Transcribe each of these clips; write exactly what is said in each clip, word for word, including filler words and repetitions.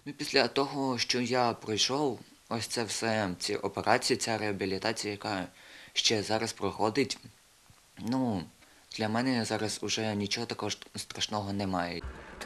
Ну, після того, що я пройшов, ось це все, ці операції, ця реабілітація, яка ще зараз проходить, ну, для мене зараз уже нічого такого ж страшного немає.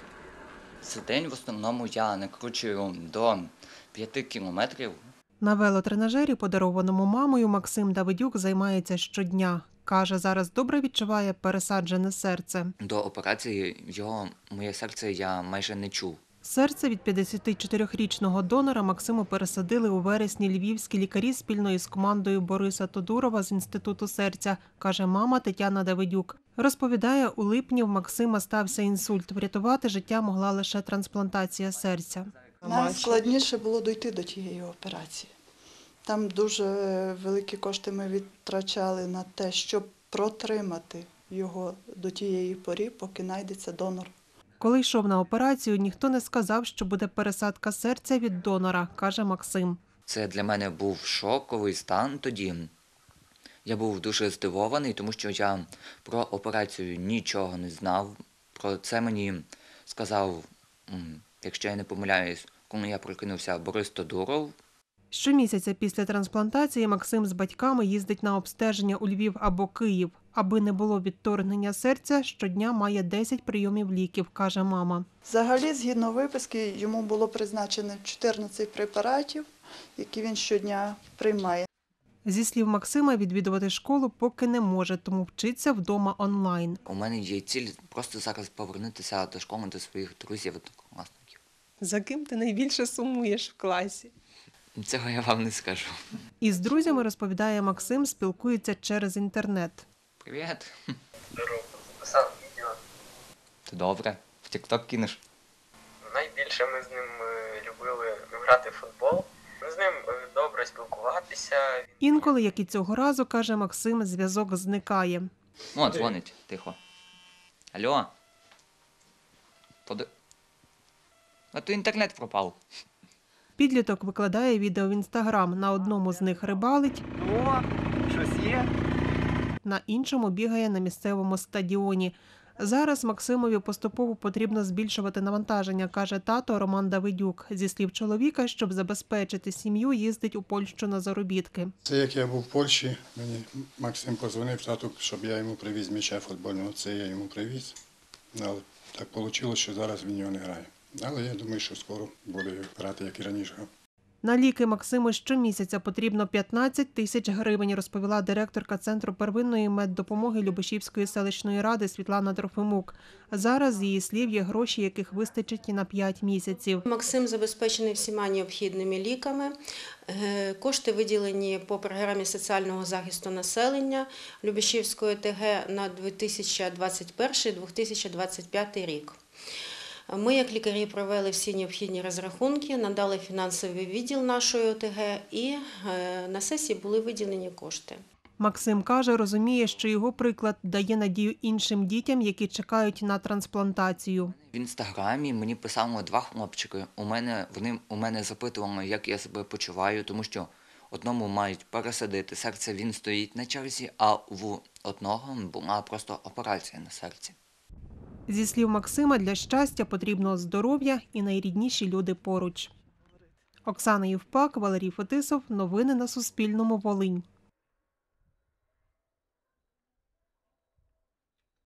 За день в основному я накручую до п'яти кілометрів. На велотренажері, подарованому мамою, Максим Давидюк займається щодня. Каже, зараз добре відчуває пересаджене серце. До операції його, моє серце я майже не чув. Серце від п'ятдесятичотирирічного донора Максиму пересадили у вересні львівські лікарі спільно із командою Бориса Тодурова з Інституту серця, каже мама Тетяна Давидюк. Розповідає, у липні в Максима стався інсульт. Врятувати життя могла лише трансплантація серця. Найскладніше було дійти до тієї операції. Там дуже великі кошти ми відтрачали на те, щоб протримати його до тієї порі, поки знайдеться донор. Коли йшов на операцію, ніхто не сказав, що буде пересадка серця від донора, каже Максим. Це для мене був шоковий стан тоді. Я був дуже здивований, тому що я про операцію нічого не знав. Про це мені сказав, якщо я не помиляюсь, коли я прокинувся, Борис Тодуров. Щомісяця після трансплантації Максим з батьками їздить на обстеження у Львів або Київ. Аби не було відторгнення серця, щодня має десять прийомів ліків, каже мама. Взагалі, згідно виписки, йому було призначено чотирнадцять препаратів, які він щодня приймає. Зі слів Максима, відвідувати школу поки не може, тому вчиться вдома онлайн. У мене є ціль просто зараз повернутися до школи, до своїх друзів, однокласників. За ким ти найбільше сумуєш в класі? Цього я вам не скажу. Із друзями, розповідає Максим, спілкується через інтернет. Привіт. Здорово, записав відео. Ти добре? В тік-ток кинеш? Найбільше ми з ним е, любили грати в футбол. Ми з ним е, добре спілкуватися. Інколи, як і цього разу, каже Максим, зв'язок зникає. О, дзвонить, тихо. Алло? Поди... А то інтернет пропав. Підліток викладає відео в Інстаграм. На одному з них рибалить, О, щось є? на іншому бігає на місцевому стадіоні. Зараз Максимові поступово потрібно збільшувати навантаження, каже тато Роман Давидюк. Зі слів чоловіка, щоб забезпечити сім'ю, їздить у Польщу на заробітки. Це як я був в Польщі, мені Максим позвонив тату, щоб я йому привіз м'яча футбольного. Це я йому привіз. Але так вийшло, що зараз він його не грає. Але я думаю, що скоро буде грати, як і раніше. На ліки Максиму щомісяця потрібно п'ятнадцять тисяч гривень, розповіла директорка Центру первинної меддопомоги Любешівської селищної ради Світлана Трофимук. Зараз, з її слів, є гроші, яких вистачить і на п'ять місяців. Максим забезпечений всіма необхідними ліками. Кошти виділені по програмі соціального захисту населення Любешівської ОТГ на дві тисячі двадцять перший - дві тисячі двадцять п'ятий рік. Ми, як лікарі, провели всі необхідні розрахунки, надали фінансовий відділ нашої ОТГ і на сесії були виділені кошти. Максим каже, розуміє, що його приклад дає надію іншим дітям, які чекають на трансплантацію. В Інстаграмі мені писали два хлопчики. У мене, вони у мене запитували, як я себе почуваю, тому що одному мають пересадити серце, він стоїть на черзі, а в одного була просто операція на серці. Зі слів Максима, для щастя потрібно здоров'я і найрідніші люди поруч. Оксана Євпак, Валерій Фетисов. Новини на Суспільному. Волинь.